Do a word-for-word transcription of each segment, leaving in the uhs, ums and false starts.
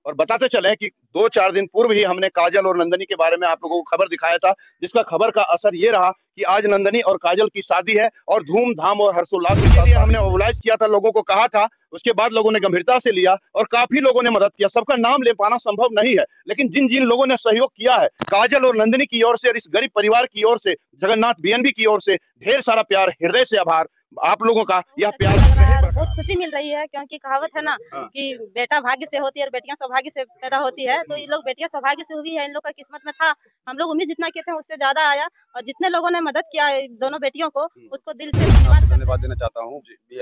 और बताते चले कि दो चार दिन पूर्व ही हमने काजल और नंदनी के बारे में आप लोगों को खबर दिखाया था, जिसका खबर का असर ये रहा कि आज नंदनी और काजल की शादी है और धूमधाम और हर्षोल्लास के साथ हमने मोबिलाइज किया था, लोगों को कहा था। उसके बाद लोगों ने गंभीरता से लिया और काफी लोगों ने मदद किया। सबका नाम ले पाना संभव नहीं है, लेकिन जिन जिन लोगों ने सहयोग किया है काजल और नंदनी की ओर से और इस गरीब परिवार की ओर से, जगन्नाथ बीएनबी की ओर से ढेर सारा प्यार, हृदय से आभार। आप लोगों का यह प्यार बहुत खुशी मिल रही है, क्योंकि कहावत है ना कि बेटा भाग्य से होती है और बेटियां सौभाग्य से पैदा होती है। तो ये लोग बेटियां सौभाग्य से हुई है, इन लोग का किस्मत में था। हम लोग उम्मीद जितना किए थे उससे ज्यादा आया, और जितने लोगों ने मदद किया दोनों बेटियों को, उसको दिल से धन्यवाद देना चाहता हूँ।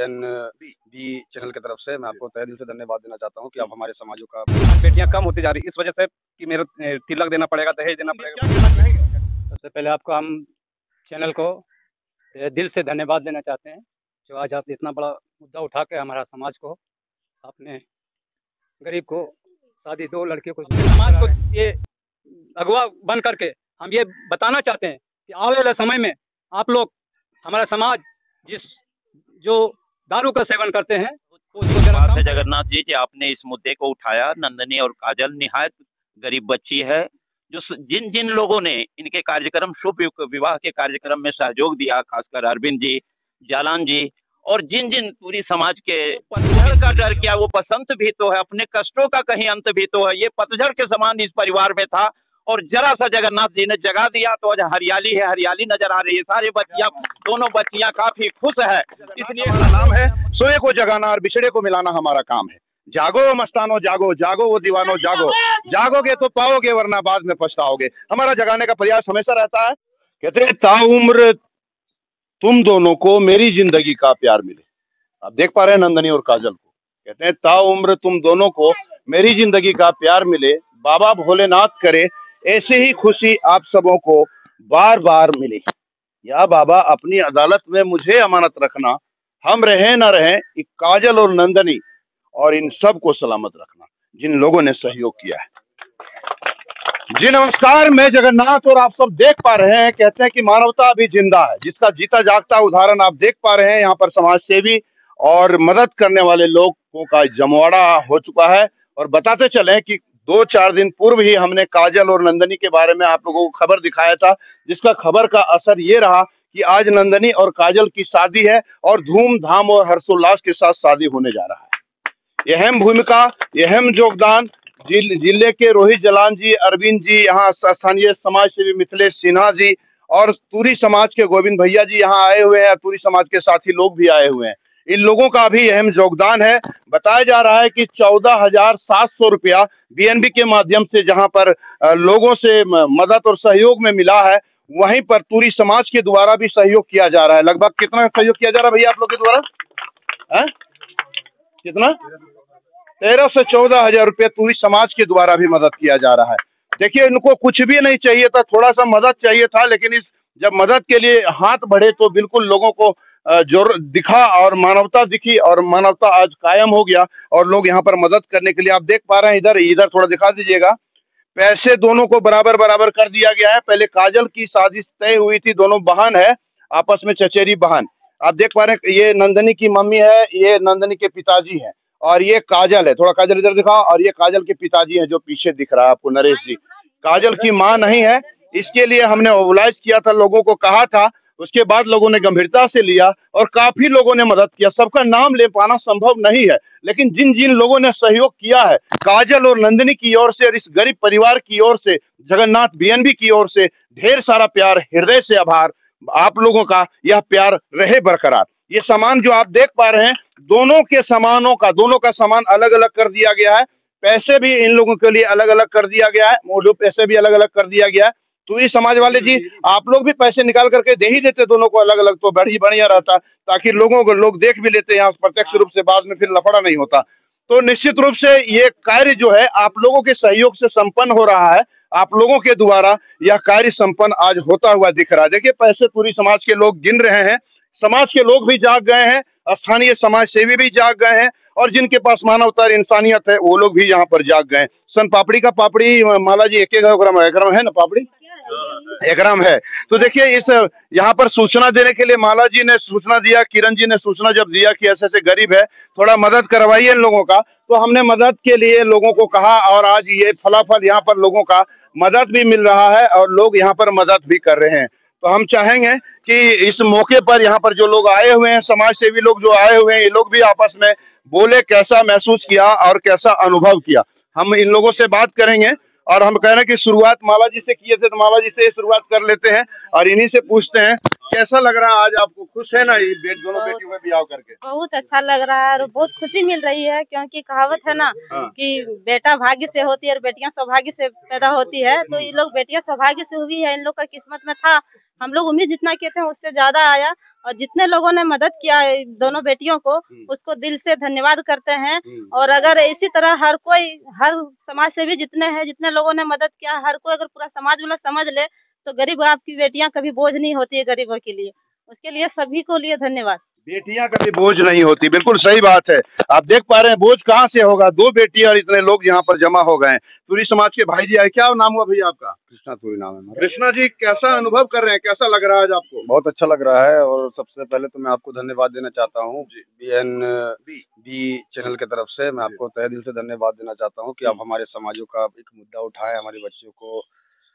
बीएनबी चैनल की तरफ से मैं आपको तहे दिल से धन्यवाद देना चाहता हूँ कि आप हमारे समाजों का बेटियां कम होती जा रही इस वजह से कि मेरे तिलक देना पड़ेगा, दहेज देना पड़ेगा। सबसे पहले आपको हम चैनल को दिल से धन्यवाद देना चाहते हैं, जो आज आप इतना बड़ा मुद्दा उठा के हमारा समाज को, आपने गरीब को शादी दो लड़के को समाज को ये अगवा बन करके हम ये बताना चाहते हैं कि आने वाले समय में आप लोग, हमारा समाज जिस जो दारू का सेवन करते हैं, बात है जगन्नाथ जी कि आपने इस मुद्दे को उठाया। नंदनी और काजल निहायत गरीब बच्ची है, जो जिन जिन लोगों ने इनके कार्यक्रम, शुभ विवाह के कार्यक्रम में सहयोग दिया, खासकर अरविंद जी, जालान जी, और जिन जिन पूरी समाज के पतझड़ का डर किया, वो बसंत भी तो है, अपने कष्टों का कहीं अंत भी तो है। ये पतझड़ के समान इस परिवार में था, और जरा सा जगन्नाथ जी ने जगा दिया तो आज हरियाली है, हरियाली नजर आ रही है। सारे बच्चियां, दोनों बच्चियां काफी खुश है। इसलिए नाम है सोए को जगाना और बिछड़े को मिलाना हमारा काम है। जागो मस्तानो जागो, जागो वो दीवानो जागो, जागोगे तो पाओगे वरना बाद में पछताओगे। हमारा जगाने का प्रयास हमेशा रहता है। कहते हैं ताउम्र तुम दोनों को मेरी जिंदगी का प्यार मिले। आप देख पा रहे हैं नंदनी और काजल को, कहते हैं ताउम्र तुम दोनों को मेरी जिंदगी का प्यार मिले, बाबा भोलेनाथ करे ऐसे ही खुशी आप सबों को बार बार मिले। या बाबा अपनी अदालत में मुझे अमानत रखना, हम रहे ना रहे, काजल और नंदनी और इन सब को सलामत रखना, जिन लोगों ने सहयोग किया है। जी नमस्कार, मैं जगन्नाथ और आप सब देख पा रहे हैं, कहते हैं कि मानवता अभी जिंदा है, जिसका जीता जागता उदाहरण आप देख पा रहे हैं। यहाँ पर समाज सेवी और मदद करने वाले लोगों का जमवाड़ा हो चुका है। और बताते चले कि दो चार दिन पूर्व ही हमने काजल और नंदनी के बारे में आप लोगों को खबर दिखाया था, जिसका खबर का असर ये रहा कि आज नंदनी और काजल की शादी है और धूमधाम और हर्षोल्लास के साथ शादी होने जा रहा है। अहम भूमिका, अहम योगदान जिले के रोहित जलान जी, अरविंद जी, यहाँ स्थानीय समाज सेवी मिथिलेश सिन्हा जी और तुरी समाज के गोविंद भैया जी यहाँ आए हुए हैं। तुरी समाज के साथी लोग भी आए हुए हैं। इन लोगों का भी अहम योगदान है। बताया जा रहा है कि चौदह हजार सात सौ रुपया बीएनबी के माध्यम से जहां पर लोगों से मदद और सहयोग में मिला है, वहीं पर तुरी समाज के द्वारा भी सहयोग किया जा रहा है। लगभग कितना सहयोग किया जा रहा है भैया आप लोग के द्वारा? है कितना? तेरह से चौदह हजार रुपये तुरी समाज के द्वारा भी मदद किया जा रहा है। देखिए, इनको कुछ भी नहीं चाहिए था, थोड़ा सा मदद चाहिए था, लेकिन इस जब मदद के लिए हाथ बढ़े तो बिल्कुल लोगों को जोर दिखा और मानवता दिखी, और मानवता आज कायम हो गया और लोग यहाँ पर मदद करने के लिए, आप देख पा रहे हैं, इधर इधर थोड़ा दिखा दीजिएगा, पैसे दोनों को बराबर बराबर कर दिया गया है। पहले काजल की शादी तय हुई थी, दोनों बहन है, आपस में चचेरी बहन। आप देख पा रहे हैं, ये नंदनी की मम्मी है, ये नंदनी के पिताजी है, और ये काजल है। थोड़ा काजल इधर दिखाओ। और ये काजल के पिताजी हैं जो पीछे दिख रहा है आपको, नरेश जी। काजल की माँ नहीं है, इसके लिए हमने मोबिलाइज किया था, लोगों को कहा था। उसके बाद लोगों ने गंभीरता से लिया और काफी लोगों ने मदद किया। सबका नाम ले पाना संभव नहीं है, लेकिन जिन जिन लोगों ने सहयोग किया है काजल और नंदनी की ओर से और इस गरीब परिवार की ओर से, जगन्नाथ बीएनबी की ओर से ढेर सारा प्यार, हृदय से आभार। आप लोगों का यह प्यार रहे बरकरार। ये सामान जो आप देख पा रहे हैं, दोनों के सामानों का, दोनों का सामान अलग अलग कर दिया गया है। पैसे भी इन लोगों के लिए अलग अलग कर दिया गया है, मोडो पैसे भी अलग अलग कर दिया गया है। तो ये समाज वाले जी, आप लोग भी पैसे निकाल करके दे ही देते दोनों को अलग अलग, तो बड़ी बढ़िया रहता, ताकि लोगों को लोग देख भी लेते यहाँ प्रत्यक्ष रूप से, बाद में फिर लफड़ा नहीं होता। तो निश्चित रूप से ये कार्य जो है आप लोगों के सहयोग से संपन्न हो रहा है। आप लोगों के द्वारा यह कार्य संपन्न आज होता हुआ दिख रहा है। देखिए, पैसे पूरी समाज के लोग गिन रहे हैं, समाज के लोग भी जाग गए हैं, स्थानीय समाज सेवी भी जाग गए हैं, और जिनके पास मानवता इंसानियत है वो लोग भी यहाँ पर जाग गए। सन पापड़ी का पापड़ी माला जी एक एक है ना पापड़ी, एकराम है। तो देखिए इस यहाँ पर सूचना देने के लिए माला जी ने सूचना दिया, किरण जी ने सूचना जब दिया कि ऐसे ऐसे गरीब है, थोड़ा मदद करवाइए इन लोगों का, तो हमने मदद के लिए लोगों को कहा और आज ये फलाफल यहाँ पर लोगों का मदद भी मिल रहा है और लोग यहाँ पर मदद भी कर रहे हैं। तो हम चाहेंगे कि इस मौके पर यहाँ पर जो लोग आए हुए हैं, समाज सेवी लोग जो आए हुए हैं, ये लोग भी आपस में बोले कैसा महसूस किया और कैसा अनुभव किया। हम इन लोगों से बात करेंगे और हम कह रहे हैं कि शुरुआत माला जी से किए थे, तो माला जी से शुरुआत कर लेते हैं और इन्हीं से पूछते हैं कैसा लग रहा है आज आपको, खुश है ना ये बे, दोनों बेटियों में ब्याह करके? बहुत अच्छा लग रहा है और बहुत खुशी मिल रही है, क्योंकि कहावत है ना हाँ। कि बेटा भाग्य से होती है और बेटियां सौभाग्य से पैदा होती है। तो ये लोग बेटियां सौभाग्य से हुई है, इन लोग का किस्मत में था। हम लोग उम्मीद जितना किए थे उससे ज्यादा आया और जितने लोगों ने मदद किया है दोनों बेटियों को, उसको दिल से धन्यवाद करते हैं। और अगर इसी तरह हर कोई, हर समाज सेवी जितने हैं, जितने लोगों ने मदद किया, हर कोई अगर पूरा समाज वाला समझ ले तो गरीब आपकी बेटियां कभी बोझ नहीं होती है गरीबों के लिए। उसके लिए सभी को लिए धन्यवाद। बेटियां कभी बोझ नहीं होती, बिल्कुल सही बात है। आप देख पा रहे हैं बोझ कहाँ से होगा, दो बेटियां और इतने लोग यहाँ पर जमा हो गए हैं। तुरी समाज के भाई जी आए, क्या नाम हुआ भैया आपका? कृष्णा तुरी नाम है। कृष्णा जी, कैसा अनुभव कर रहे हैं, कैसा लग रहा है आज आपको? बहुत अच्छा लग रहा है और सबसे पहले तो मैं आपको धन्यवाद देना चाहता हूँ बी एन बी चैनल की तरफ से। मैं आपको तहे दिल से धन्यवाद देना चाहता हूँ कि आप हमारे समाजों का एक मुद्दा उठाए, हमारे बच्चों को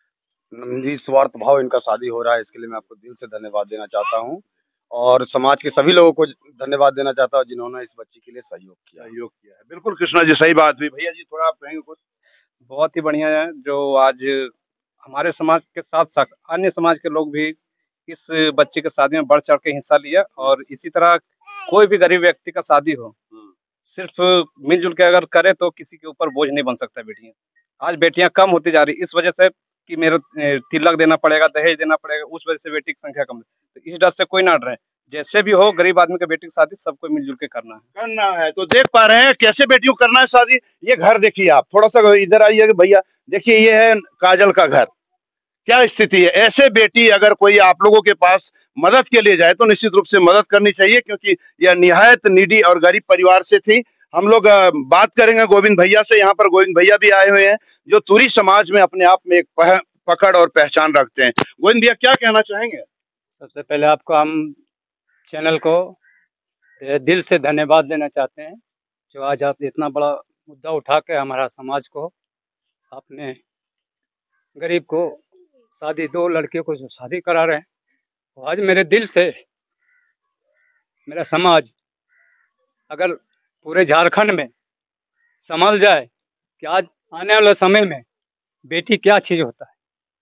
निस्वार्थ भाव इनका शादी हो रहा है, इसके लिए मैं आपको दिल से धन्यवाद देना चाहता हूँ और समाज के सभी लोगों को धन्यवाद देना चाहता हूँ जिन्होंने इस बच्ची के लिए सहयोग किया सहयोग किया है। बिल्कुल कृष्णा जी, सही बात हुई। भैया जी थोड़ा आप कहेंगे कुछ? बहुत ही बढ़िया है जो आज हमारे समाज के साथ साथ अन्य समाज के लोग भी इस बच्चे के शादी में बढ़ चढ़ के हिस्सा लिया और इसी तरह कोई भी गरीब व्यक्ति का शादी हो, सिर्फ मिलजुल के अगर करे तो किसी के ऊपर बोझ नहीं बन सकता। बेटियां आज बेटियां कम होती जा रही, इस वजह से कि मेरे तिलक देना पड़ेगा, दहेज देना पड़ेगा, उस वजह से बेटी की संख्या कम है। तो इस डर से कोई ना डरे, जैसे भी हो गरीब आदमी के बेटी की शादी सबको मिलजुल के करना है करना है। तो देख पा रहे हैं कैसे बेटियों को करना है शादी। ये घर देखिए, आप थोड़ा सा इधर आइए भैया, देखिए ये है काजल का घर, क्या स्थिति है। ऐसे बेटी अगर कोई आप लोगों के पास मदद के लिए जाए तो निश्चित रूप से मदद करनी चाहिए, क्योंकि यह निहायत नीडी और गरीब परिवार से थी। हम लोग बात करेंगे गोविंद भैया से। यहाँ पर गोविंद भैया भी आए हुए हैं जो तुरी समाज में अपने आप में एक पह, पकड़ और पहचान रखते हैं। गोविंद भैया क्या कहना चाहेंगे? सबसे पहले आपको हम चैनल को दिल से धन्यवाद देना चाहते हैं जो आज आप इतना बड़ा मुद्दा उठा के हमारा समाज को, आपने गरीब को शादी, दो लड़कियों को जो शादी करा रहे हैं, तो आज मेरे दिल से मेरा समाज अगर पूरे झारखंड में समझ जाए कि आज आने वाले समय में बेटी क्या चीज़ होता है।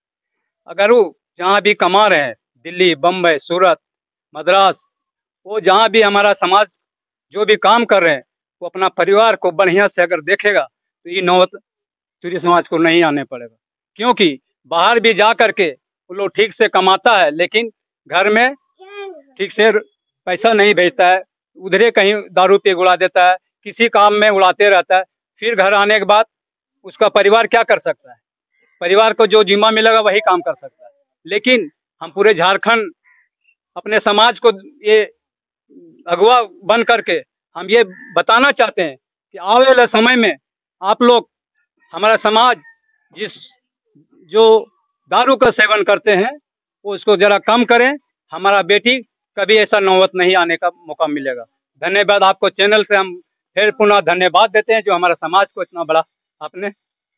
अगर वो जहाँ भी कमा रहे हैं, दिल्ली, बम्बई, सूरत, मद्रास, वो जहाँ भी हमारा समाज जो भी काम कर रहे हैं, वो अपना परिवार को बढ़िया से अगर देखेगा तो ये नौबत तुरी समाज को नहीं आने पड़ेगा। क्योंकि बाहर भी जा करके वो लोग ठीक से कमाता है लेकिन घर में ठीक से पैसा नहीं भेजता है, उधरे कहीं दारू पे उड़ा देता है, किसी काम में उड़ाते रहता है। फिर घर आने के बाद उसका परिवार क्या कर सकता है? परिवार को जो जिम्मा मिलेगा वही काम कर सकता है। लेकिन हम पूरे झारखंड अपने समाज को ये अगुवा बन करके हम ये बताना चाहते हैं कि आने वाले समय में आप लोग, हमारा समाज जिस जो दारू का सेवन करते हैं वो उसको जरा कम करें। हमारा बेटी कभी ऐसा नौबत नहीं आने का मौका मिलेगा। धन्यवाद आपको चैनल से हम फिर पुनः धन्यवाद देते हैं जो हमारा समाज को इतना बड़ा आपने।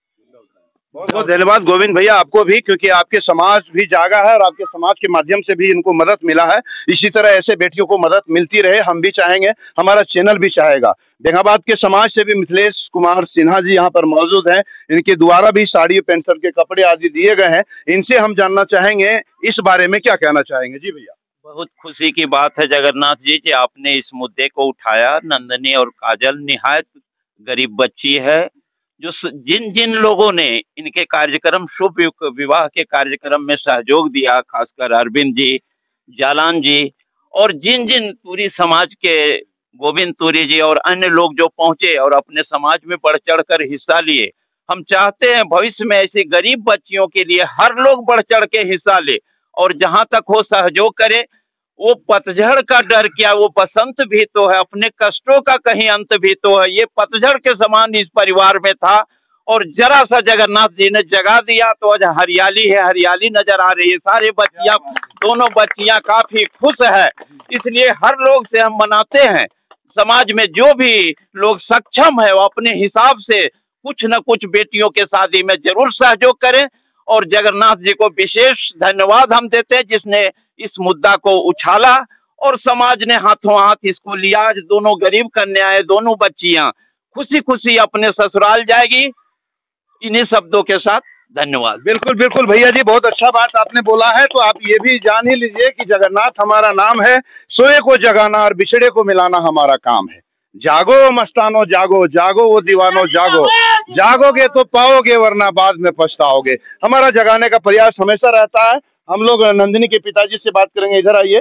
बहुत बहुत धन्यवाद गोविंद भैया आपको भी, क्योंकि आपके समाज भी जागा है और आपके समाज के माध्यम से भी इनको मदद मिला है। इसी तरह ऐसे बेटियों को मदद मिलती रहे, हम भी चाहेंगे, हमारा चैनल भी चाहेगा। बेंगाबाद के समाज से भी मिथिलेश कुमार सिन्हा जी यहाँ पर मौजूद हैं, इनके द्वारा भी साड़ी, पेंशन के कपड़े आदि दिए गए हैं। इनसे हम जानना चाहेंगे इस बारे में क्या कहना चाहेंगे। जी भैया। बहुत खुशी की बात है जगन्नाथ जी कि आपने इस मुद्दे को उठाया। नंदनी और काजल निहायत गरीब बच्ची है, जो जिन जिन लोगों ने इनके कार्यक्रम, शुभ विवाह के कार्यक्रम में सहयोग दिया, खासकर अरविंद जी, जालान जी और जिन जिन तुरी समाज के गोविंद तुरी जी और अन्य लोग जो पहुंचे और अपने समाज में बढ़ चढ़ कर हिस्सा लिए, हम चाहते हैं भविष्य में ऐसी गरीब बच्चियों के लिए हर लोग बढ़ चढ़ के हिस्सा ले और जहां तक हो सहयोग करे। वो पतझड़ का डर क्या, वो बसंत भी तो है, अपने कष्टों का कहीं अंत भी तो है। ये पतझड़ के समान इस परिवार में था और जरा सा जगन्नाथ जी ने जगा दिया तो आज हरियाली है, हरियाली नजर आ रही है। सारे बच्चियां, दोनों बच्चियां काफी खुश है। इसलिए हर लोग से हम मनाते हैं, समाज में जो भी लोग सक्षम है वो अपने हिसाब से कुछ न कुछ बेटियों के शादी में जरूर सहयोग करें। और जगन्नाथ जी को विशेष धन्यवाद हम देते हैं जिसने इस मुद्दा को उछाला और समाज ने हाथों हाथ इसको लिया। आज दोनों गरीब कन्याएं, दोनों बच्चियां खुशी खुशी अपने ससुराल जाएगी। इन्हीं शब्दों के साथ धन्यवाद। बिल्कुल बिल्कुल भैया जी, बहुत अच्छा बात आपने बोला है। तो आप ये भी जान ही लीजिए कि जगन्नाथ हमारा नाम है, सोए को जगाना और बिछड़े को मिलाना हमारा काम है। जागो मस्तानो जागो, जागो वो दीवानो जागो, जागोगे तो पाओगे वरना बाद में पछताओगे। हमारा जगाने का प्रयास हमेशा रहता है। हम लोग नंदिनी के पिताजी से बात करेंगे। इधर आइए।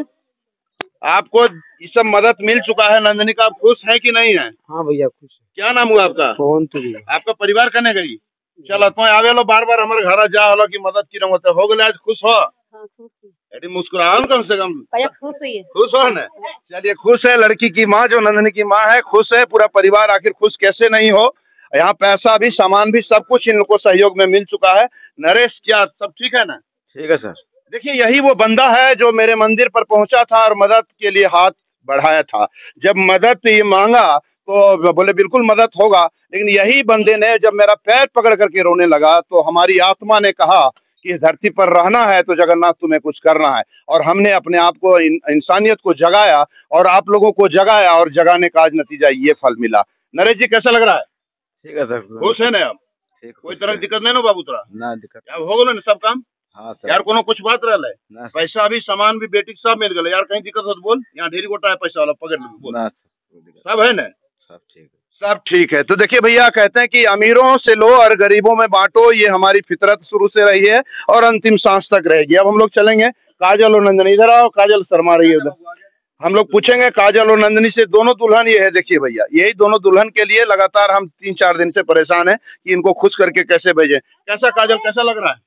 आपको ये सब मदद मिल चुका है नंदिनी का, आप खुश है कि नहीं है? हाँ भैया खुश। क्या नाम हुआ आपका? कौन तो आपका परिवार कने गई? चलो तो आवे लो, बार बार हमारे घर जा हलो की मदद की रहो हो गए। आज खुश हो? हाँ, खुश हुई। अरे मुस्कुराओ कम से कम। भैया खुश हुई है। खुश हो ना? चलिए, खुश है लड़की की माँ, जो नंदनी की माँ है, खुश है पूरा परिवार। आखिर खुश कैसे नहीं हो? यहाँ पैसा भी, सामान भी, सब कुछ इन लोग को सहयोग में मिल चुका है। नरेश, क्या सब ठीक है ना? ठीक है सर। देखिए, यही वो बंदा है जो मेरे मंदिर पर पहुंचा था और मदद के लिए हाथ बढ़ाया था। जब मदद ये मांगा तो बोले बिल्कुल मदद होगा, लेकिन यही बंदे ने जब मेरा पैर पकड़ करके रोने लगा तो हमारी आत्मा ने कहा कि इस धरती पर रहना है तो जगन्नाथ तुम्हें कुछ करना है। और हमने अपने आप को, इंसानियत को जगाया और आप लोगों को जगाया और जगाने का आज नतीजा ये फल मिला। नरेश जी, कैसा लग रहा है? ठीक है सर। खुश है ना आप? कोई तरह की दिक्कत नहीं ना बाबू? तोरा ना दिक्कत अब हो गलो ना सब काम? हाँ सर। यार कोनो कुछ बात रहा है? पैसा भी, सामान भी, बेटी सब मिल गए यार। कहीं दिक्कत हो तो बोल, यहाँ ढेरी गोटा है पैसा वाला, पकड़ ले बोल। ना सर, सब है ना? सब ठीक है। सब ठीक है। तो देखिए भैया, कहते हैं कि अमीरों से लो और गरीबों में बांटो, ये हमारी फितरत शुरू से रही है और अंतिम सांस तक रहेगी। अब हम लोग चलेंगे काजल और नंदनी। इधर आओ, काजल शर्मा रही है उधर। हम लोग पूछेंगे काजल और नंदनी से, दोनों दुल्हन ये है। देखिए भैया, यही दोनों दुल्हन के लिए लगातार हम तीन चार दिन से परेशान है कि इनको खुश करके कैसे भेजे। कैसा काजल, कैसा लग रहा है?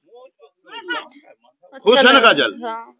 खुश है ना काजल?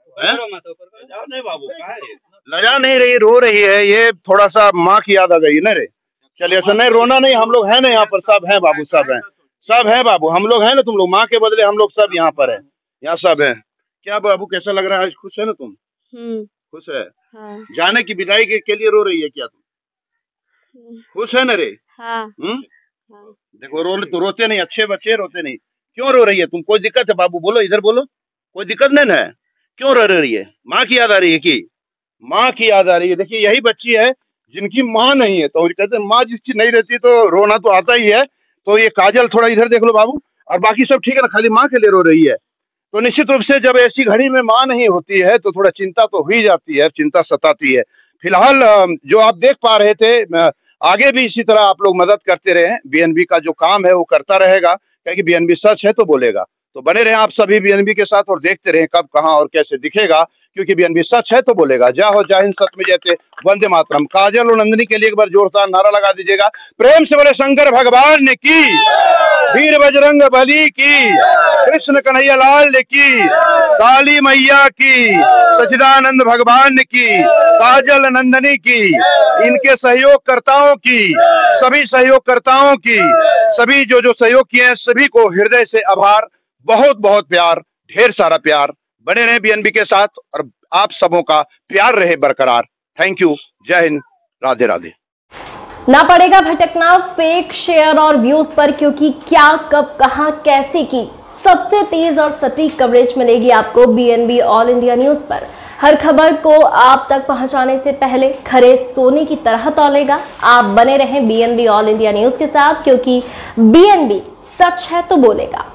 नहीं बाबू, लजा नहीं रही, रो रही है। ये थोड़ा सा माँ की याद आ गई ना रे। चलिए, ऐसा नहीं, रोना नहीं, हम लोग हैं ना यहाँ पर, सब हैं बाबू, सब हैं, सब हैं बाबू, हम लोग हैं ना। तुम लोग माँ के बदले हम लोग सब यहाँ पर है, यहाँ सब है। क्या बाबू, कैसा लग रहा है? खुश है ना तुम? खुश है? हाँ। जाने की विदाई के, के लिए रो रही है क्या तुम? खुश है ना रे? हाँ। हम्म? देखो, रो तो रोते नहीं, अच्छे बच्चे रोते नहीं। क्यों रो रही है तुम? कोई दिक्कत है बाबू? बोलो, इधर बोलो, कोई दिक्कत नहीं है? क्यों रो रही है? माँ की याद आ रही है कि? माँ की याद आ रही है। देखिए, यही बच्ची है जिनकी माँ नहीं है, तो कहते हैं माँ जिसकी नहीं रहती तो रोना तो आता ही है। तो ये काजल, थोड़ा इधर देख लो बाबू, और बाकी सब ठीक है ना, खाली माँ के लिए रो रही है। तो निश्चित रूप से जब ऐसी घड़ी में माँ नहीं होती है तो थोड़ा चिंता तो हो ही जाती है, चिंता सताती है। फिलहाल जो आप देख पा रहे थे, आगे भी इसी तरह आप लोग मदद करते रहे। बीएनबी का जो काम है वो करता रहेगा, क्योंकि बीएनबी सच है तो बोलेगा। तो बने रहे आप सभी बीएनबी के साथ और देखते रहे कब, कहां और कैसे दिखेगा, क्योंकि बीएनबी सच है तो बोलेगा। जय हो, जय हिंद, सत्य में जयते, वंदे मातरम। काजल और नंदिनी के लिए एक बार जोरदार नारा लगा दीजिएगा। प्रेम से बोले शंकर भगवान की, वीर बजरंग बली की, कृष्ण कन्हैया लाल की, काली मैया की, सच्चिदानंद भगवान की, काजल नंदिनी की, इनके सहयोगकर्ताओं की, सभी सहयोगकर्ताओं की, सभी जो जो सहयोग किए हैं सभी को हृदय से आभार, बहुत बहुत प्यार, ढेर सारा प्यार। बने रहे बीएनबी के साथ और आप सबों का प्यार रहे बरकरार। थैंक यू, जय हिंद, राधे राधे। ना पड़ेगा भटकना फेक शेयर और व्यूज पर, क्योंकि क्या, कब, कहां, कैसे की सबसे तेज और सटीक कवरेज मिलेगी आपको बीएनबी ऑल इंडिया न्यूज पर। हर खबर को आप तक पहुंचाने से पहले खरे सोने की तरह तौलेगा। आप बने रहें बीएनबी ऑल इंडिया न्यूज के साथ, क्योंकि बीएनबी सच है तो बोलेगा।